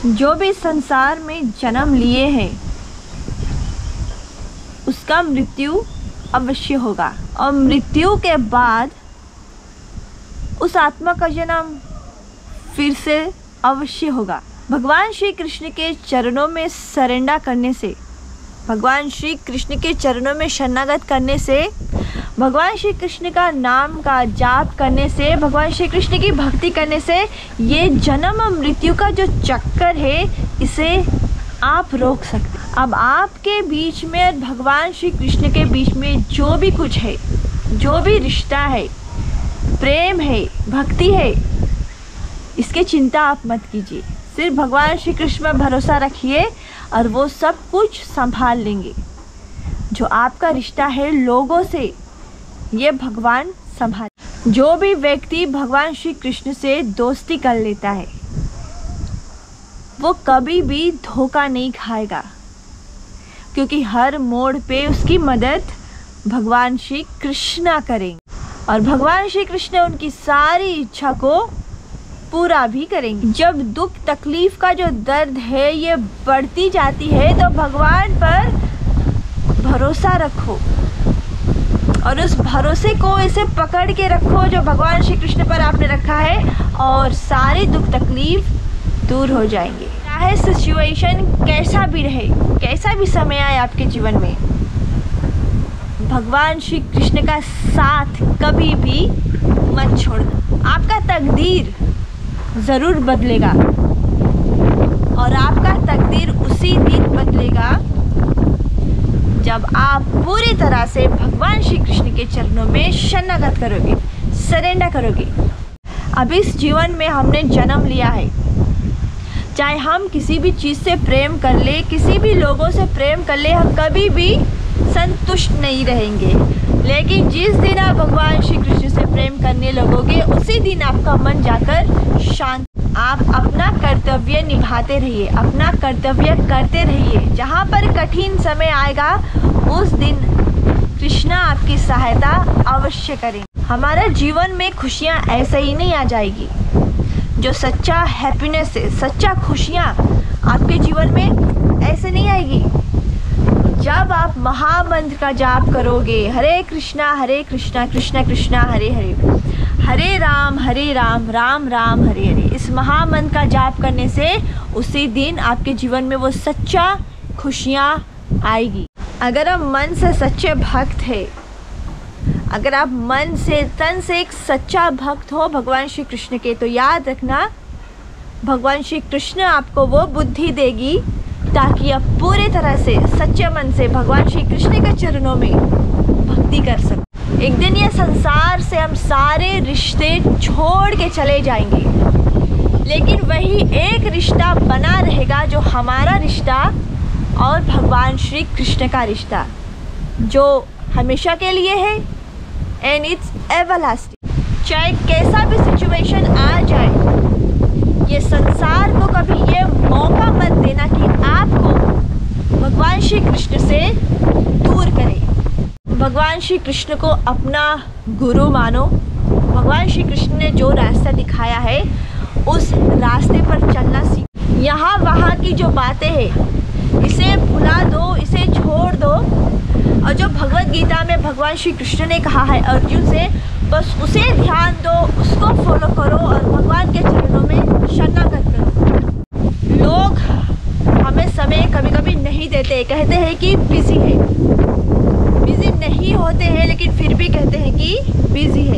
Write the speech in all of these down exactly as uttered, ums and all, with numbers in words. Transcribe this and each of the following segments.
जो भी संसार में जन्म लिए हैं उसका मृत्यु अवश्य होगा, और मृत्यु के बाद उस आत्मा का जन्म फिर से अवश्य होगा। भगवान श्री कृष्ण के चरणों में सरेंडर करने से, भगवान श्री कृष्ण के चरणों में शरणागत करने से, भगवान श्री कृष्ण का नाम का जाप करने से, भगवान श्री कृष्ण की भक्ति करने से ये जन्म और मृत्यु का जो चक्कर है इसे आप रोक सकते। अब आपके बीच में और भगवान श्री कृष्ण के बीच में जो भी कुछ है, जो भी रिश्ता है, प्रेम है, भक्ति है, इसकी चिंता आप मत कीजिए। सिर्फ भगवान श्री कृष्ण पर भरोसा रखिए और वो सब कुछ संभाल लेंगे। जो आपका रिश्ता है लोगों से, ये भगवान संभाल। जो भी व्यक्ति भगवान श्री कृष्ण से दोस्ती कर लेता है वो कभी भी धोखा नहीं खाएगा, क्योंकि हर मोड़ पे उसकी मदद भगवान श्री कृष्ण करेंगे और भगवान श्री कृष्ण उनकी सारी इच्छा को पूरा भी करेंगे। जब दुख तकलीफ का जो दर्द है ये बढ़ती जाती है तो भगवान पर भरोसा रखो और उस भरोसे को ऐसे पकड़ के रखो जो भगवान श्री कृष्ण पर आपने रखा है, और सारे दुख तकलीफ दूर हो जाएंगे। चाहे सिचुएशन कैसा भी रहे, कैसा भी समय आए आपके जीवन में, भगवान श्री कृष्ण का साथ कभी भी मत छोड़ना। आपका तकदीर ज़रूर बदलेगा और आपका तकदीर उसी दिन बदलेगा जब आप पूरी तरह से भगवान श्री कृष्ण के चरणों में शरणागत करोगे, सरेंडर करोगे। अब इस जीवन में हमने जन्म लिया है, चाहे हम किसी भी चीज़ से प्रेम कर ले, किसी भी लोगों से प्रेम कर ले, हम कभी भी संतुष्ट नहीं रहेंगे। लेकिन जिस दिन आप भगवान श्री कृष्ण से प्रेम करने लगोगे उसी दिन आपका मन जाकर शांत। आप अपना कर्तव्य निभाते रहिए, अपना कर्तव्य करते रहिए। जहाँ पर कठिन समय आएगा उस दिन कृष्णा आपकी सहायता अवश्य करेंगे। हमारा जीवन में खुशियाँ ऐसे ही नहीं आ जाएगी। जो सच्चा हैप्पीनेस है, सच्चा खुशियाँ आपके जीवन में ऐसे नहीं आएगी। जब आप महामंत्र का जाप करोगे, हरे कृष्णा हरे कृष्णा कृष्णा कृष्णा हरे हरे, हरे राम हरे राम राम राम हरे हरे, इस महामंत्र का जाप करने से उसी दिन आपके जीवन में वो सच्चा खुशियाँ आएगी। अगर आप मन से सच्चे भक्त है, अगर आप मन से तन से एक सच्चा भक्त हो भगवान श्री कृष्ण के, तो याद रखना भगवान श्री कृष्ण आपको वो बुद्धि देगी ताकि आप पूरे तरह से सच्चे मन से भगवान श्री कृष्ण के चरणों में भक्ति कर सकें। एक दिन ये संसार से हम सारे रिश्ते छोड़ के चले जाएंगे, लेकिन वही एक रिश्ता बना रहेगा जो हमारा रिश्ता और भगवान श्री कृष्ण का रिश्ता, जो हमेशा के लिए है एंड इट्स एवरलास्टिंग। चाहे कैसा भी सिचुएशन आ जाए, ये संसार को कभी ये मौका मत देना कि आपको भगवान श्री कृष्ण से दूर करे। भगवान श्री कृष्ण को अपना गुरु मानो। भगवान श्री कृष्ण ने जो रास्ता दिखाया है उस रास्ते पर चलना सीखो। यहाँ वहाँ की जो बातें हैं इसे भुला दो, इसे छोड़ दो, और जो भगवत गीता में भगवान श्री कृष्ण ने कहा है अर्जुन से, बस उसे ध्यान दो, उसको फॉलो करो और भगवान के चरणों में शरणागत करो। लोग हमें समय कभी कभी नहीं देते, कहते हैं कि बिजी है, बिजी नहीं होते हैं लेकिन फिर भी कहते हैं कि बिजी है।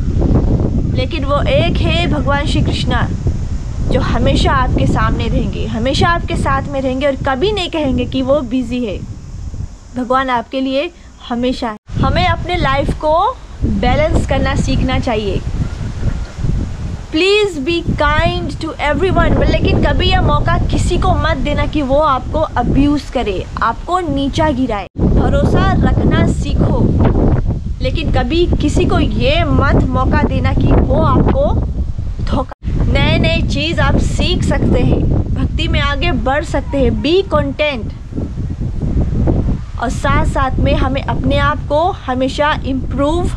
लेकिन वो एक है भगवान श्री कृष्ण जो हमेशा आपके सामने रहेंगे, हमेशा आपके साथ में रहेंगे और कभी नहीं कहेंगे कि वो बिजी है। भगवान आपके लिए हमेशा है। हमें अपने लाइफ को बैलेंस करना सीखना चाहिए। Please be kind to everyone, लेकिन कभी यह मौका किसी को मत देना कि वो आपको अब्यूज़ करे, आपको नीचा गिराए। भरोसा रखना सीखो, लेकिन कभी किसी को ये मत मौका देना कि वो आपको धोखा। नए नए चीज़ आप सीख सकते हैं, भक्ति में आगे बढ़ सकते हैं। बी कंटेंट, और साथ साथ में हमें अपने आप को हमेशा इम्प्रूव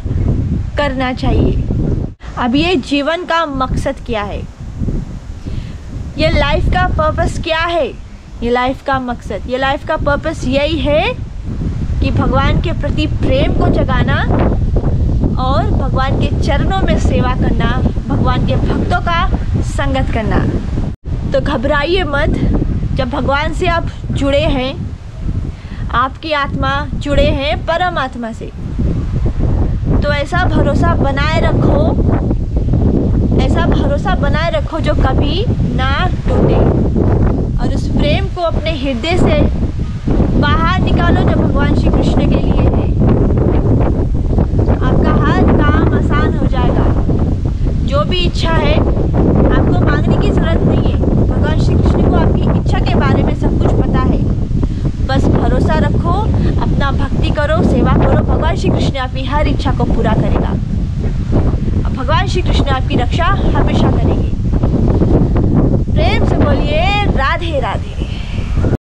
करना चाहिए। अब ये जीवन का मकसद क्या है? ये लाइफ का पर्पस क्या है? ये लाइफ का मकसद, ये लाइफ का पर्पस यही है कि भगवान के प्रति प्रेम को जगाना और भगवान के चरणों में सेवा करना, भगवान के भक्तों का संगत करना। तो घबराइए मत, जब भगवान से आप जुड़े हैं, आपकी आत्मा जुड़े हैं परमात्मा से, तो ऐसा भरोसा बनाए रखो, ऐसा भरोसा बनाए रखो जो कभी ना टूटे, और उस प्रेम को अपने हृदय से बाहर निकालो जो भगवान श्री कृष्ण के लिए है। आपका हर काम आसान हो जाएगा। जो भी इच्छा है आपको मांगने की ज़रूरत नहीं है, भगवान श्री कृष्ण को आपकी इच्छा के बारे में सब कुछ पता है। बस भरोसा रखो, अपना भक्ति करो, सेवा करो, भगवान श्री कृष्ण आपकी हर इच्छा को पूरा करेगा। भगवान श्री कृष्ण आपकी रक्षा हमेशा करेंगे। प्रेम से बोलिए राधे राधे।